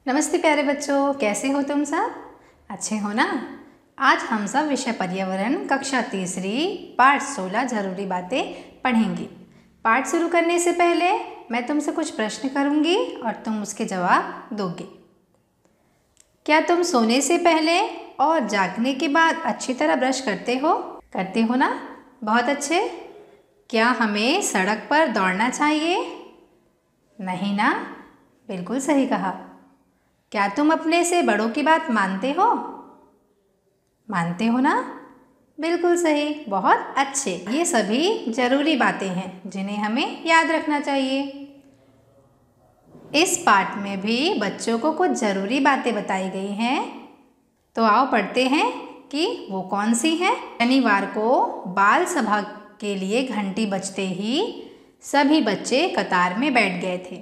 नमस्ते प्यारे बच्चों, कैसे हो तुम सब? अच्छे हो ना? आज हम सब विषय पर्यावरण कक्षा तीसरी पाठ 16 जरूरी बातें पढ़ेंगे। पाठ शुरू करने से पहले मैं तुमसे कुछ प्रश्न करूंगी और तुम उसके जवाब दोगे। क्या तुम सोने से पहले और जागने के बाद अच्छी तरह ब्रश करते हो? करते हो ना? बहुत अच्छे। क्या हमें सड़क पर दौड़ना चाहिए? नहीं ना? बिल्कुल सही कहा। क्या तुम अपने से बड़ों की बात मानते हो? मानते हो ना? बिल्कुल सही, बहुत अच्छे। ये सभी जरूरी बातें हैं जिन्हें हमें याद रखना चाहिए। इस पाठ में भी बच्चों को कुछ जरूरी बातें बताई गई हैं, तो आओ पढ़ते हैं कि वो कौन सी हैं। शनिवार को बाल सभा के लिए घंटी बजते ही सभी बच्चे कतार में बैठ गए थे।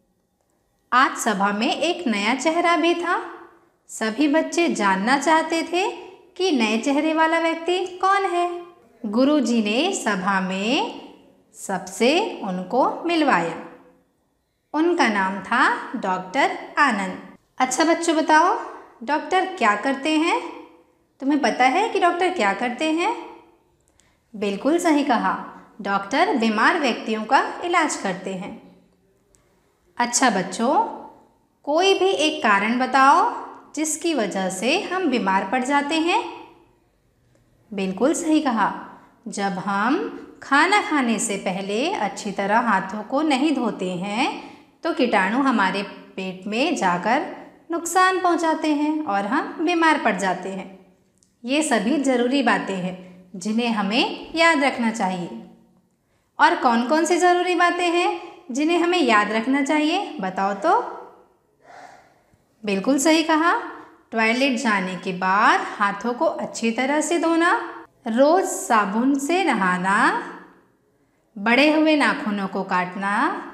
आज सभा में एक नया चेहरा भी था। सभी बच्चे जानना चाहते थे कि नए चेहरे वाला व्यक्ति कौन है। गुरुजी ने सभा में सबसे उनको मिलवाया। उनका नाम था डॉक्टर आनंद। अच्छा बच्चों, बताओ डॉक्टर क्या करते हैं? तुम्हें पता है कि डॉक्टर क्या करते हैं? बिल्कुल सही कहा, डॉक्टर बीमार व्यक्तियों का इलाज करते हैं। अच्छा बच्चों, कोई भी एक कारण बताओ जिसकी वजह से हम बीमार पड़ जाते हैं। बिल्कुल सही कहा, जब हम खाना खाने से पहले अच्छी तरह हाथों को नहीं धोते हैं तो कीटाणु हमारे पेट में जाकर नुकसान पहुंचाते हैं और हम बीमार पड़ जाते हैं। ये सभी ज़रूरी बातें हैं जिन्हें हमें याद रखना चाहिए। और कौन कौन सी ज़रूरी बातें हैं जिन्हें हमें याद रखना चाहिए, बताओ तो। बिल्कुल सही कहा, टॉयलेट जाने के बाद हाथों को अच्छी तरह से धोना, रोज साबुन से नहाना, बड़े हुए नाखूनों को काटना,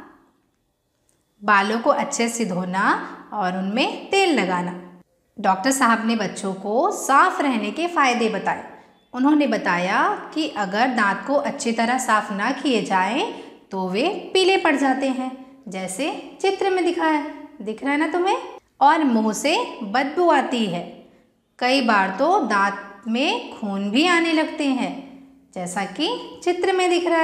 बालों को अच्छे से धोना और उनमें तेल लगाना। डॉक्टर साहब ने बच्चों को साफ रहने के फायदे बताए। उन्होंने बताया कि अगर दांत को अच्छी तरह साफ ना किए जाएं तो वे पीले पड़ जाते हैं, जैसे चित्र में दिख रहा है ना तुम्हें। और मुंह से बदबू आती है। कई बार तो दांत में खून भी आने लगते हैं, जैसा कि चित्र में दिख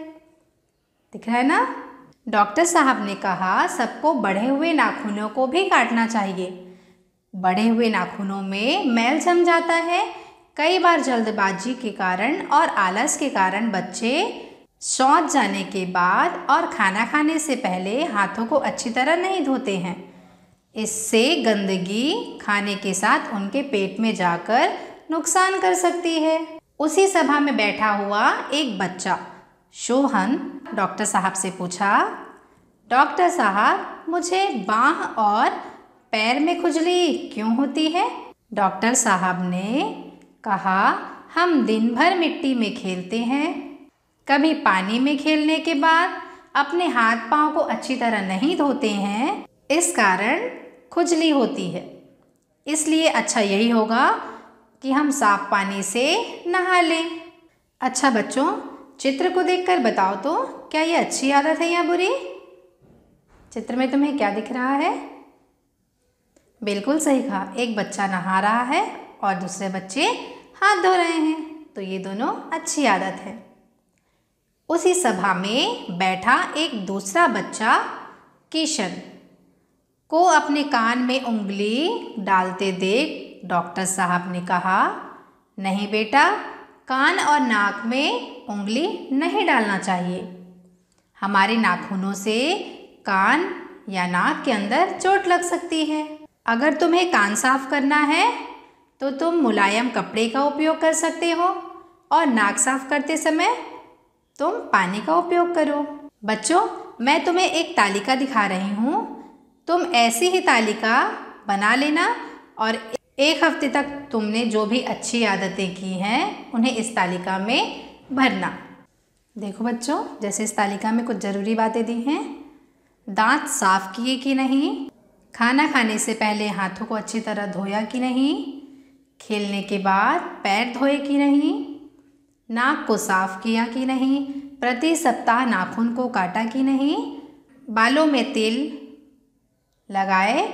रहा है ना। डॉक्टर साहब ने कहा सबको बढ़े हुए नाखूनों को भी काटना चाहिए। बढ़े हुए नाखूनों में मैल जम जाता है। कई बार जल्दबाजी के कारण और आलस के कारण बच्चे शौच जाने के बाद और खाना खाने से पहले हाथों को अच्छी तरह नहीं धोते हैं। इससे गंदगी खाने के साथ उनके पेट में जाकर नुकसान कर सकती है। उसी सभा में बैठा हुआ एक बच्चा शोहन डॉक्टर साहब से पूछा, डॉक्टर साहब मुझे बाह और पैर में खुजली क्यों होती है? डॉक्टर साहब ने कहा, हम दिन भर मिट्टी में खेलते हैं, कभी पानी में खेलने के बाद अपने हाथ पांव को अच्छी तरह नहीं धोते हैं, इस कारण खुजली होती है। इसलिए अच्छा यही होगा कि हम साफ पानी से नहा लें। अच्छा बच्चों, चित्र को देखकर बताओ तो क्या ये अच्छी आदत है या बुरी? चित्र में तुम्हें क्या दिख रहा है? बिल्कुल सही कहा, एक बच्चा नहा रहा है और दूसरे बच्चे हाथ धो रहे हैं, तो ये दोनों अच्छी आदत है। उसी सभा में बैठा एक दूसरा बच्चा किशन को अपने कान में उंगली डालते देख डॉक्टर साहब ने कहा, नहीं बेटा, कान और नाक में उंगली नहीं डालना चाहिए। हमारे नाखूनों से कान या नाक के अंदर चोट लग सकती है। अगर तुम्हें कान साफ करना है तो तुम मुलायम कपड़े का उपयोग कर सकते हो और नाक साफ करते समय तुम पानी का उपयोग करो। बच्चों, मैं तुम्हें एक तालिका दिखा रही हूँ, तुम ऐसी ही तालिका बना लेना और एक हफ्ते तक तुमने जो भी अच्छी आदतें की हैं उन्हें इस तालिका में भरना। देखो बच्चों, जैसे इस तालिका में कुछ ज़रूरी बातें दी हैं। दांत साफ किए कि नहीं, खाना खाने से पहले हाथों को अच्छी तरह धोया कि नहीं, खेलने के बाद पैर धोए कि नहीं, नाक को साफ किया कि नहीं, प्रति सप्ताह नाखून को काटा कि नहीं, बालों में तेल लगाए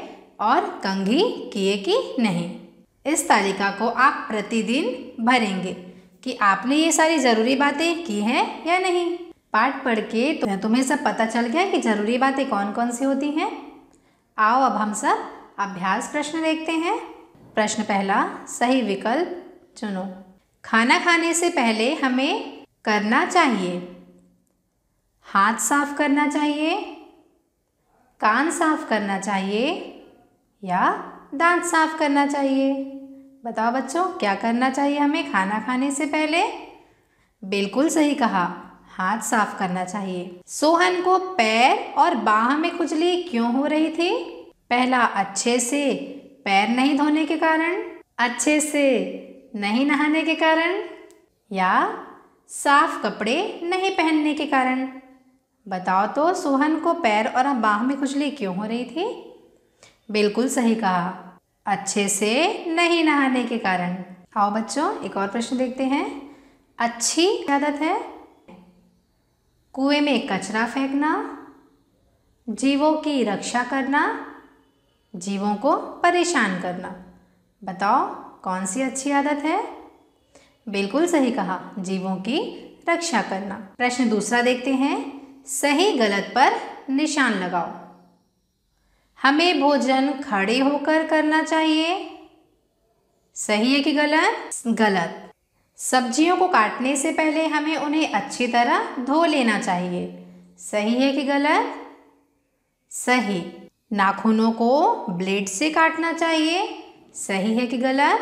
और कंघी किए कि नहीं। इस तालिका को आप प्रतिदिन भरेंगे कि आपने ये सारी ज़रूरी बातें की हैं या नहीं। पाठ पढ़ के तो तुम्हें सब पता चल गया कि ज़रूरी बातें कौन कौन सी होती हैं। आओ अब हम सब अभ्यास प्रश्न देखते हैं। प्रश्न पहला, सही विकल्प चुनो। खाना खाने से पहले हमें करना चाहिए हाथ साफ करना चाहिए, कान साफ करना चाहिए या दांत साफ करना चाहिए। बताओ बच्चों, क्या करना चाहिए हमें खाना खाने से पहले? बिल्कुल सही कहा, हाथ साफ करना चाहिए। सोहन को पैर और बाह में खुजली क्यों हो रही थी? पहला, अच्छे से पैर नहीं धोने के कारण, अच्छे से नहीं नहाने के कारण या साफ कपड़े नहीं पहनने के कारण। बताओ तो सोहन को पैर और बाह में खुजली क्यों हो रही थी? बिल्कुल सही कहा, अच्छे से नहीं नहाने के कारण। आओ बच्चों एक और प्रश्न देखते हैं। अच्छी आदत है कुएं में कचरा फेंकना, जीवों की रक्षा करना, जीवों को परेशान करना। बताओ कौन सी अच्छी आदत है? बिल्कुल सही कहा, जीवों की रक्षा करना। प्रश्न दूसरा देखते हैं। सही गलत पर निशान लगाओ। हमें भोजन खड़े होकर करना चाहिए। सही है कि गलत? गलत। सब्जियों को काटने से पहले हमें उन्हें अच्छी तरह धो लेना चाहिए। सही है कि गलत? सही। नाखूनों को ब्लेड से काटना चाहिए। सही है कि गलत?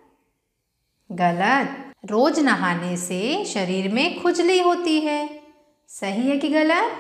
गलत। रोज नहाने से शरीर में खुजली होती है। सही है कि गलत?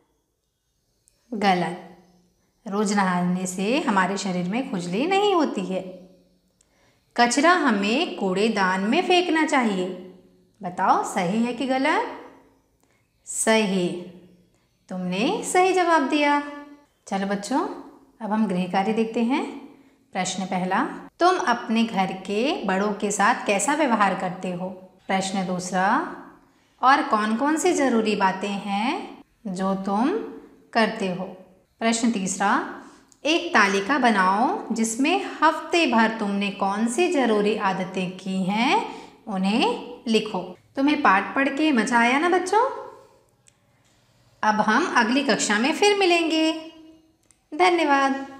गलत। रोज नहाने से हमारे शरीर में खुजली नहीं होती है। कचरा हमें कूड़ेदान में फेंकना चाहिए। बताओ सही है कि गलत? सही। तुमने सही जवाब दिया। चलो बच्चों अब हम गृह कार्य देखते हैं। प्रश्न पहला, तुम अपने घर के बड़ों के साथ कैसा व्यवहार करते हो? प्रश्न दूसरा, और कौन कौन सी ज़रूरी बातें हैं जो तुम करते हो? प्रश्न तीसरा, एक तालिका बनाओ जिसमें हफ्ते भर तुमने कौन सी ज़रूरी आदतें की हैं उन्हें लिखो। तुम्हें पाठ पढ़ के मज़ा आया ना बच्चों? अब हम अगली कक्षा में फिर मिलेंगे। धन्यवाद।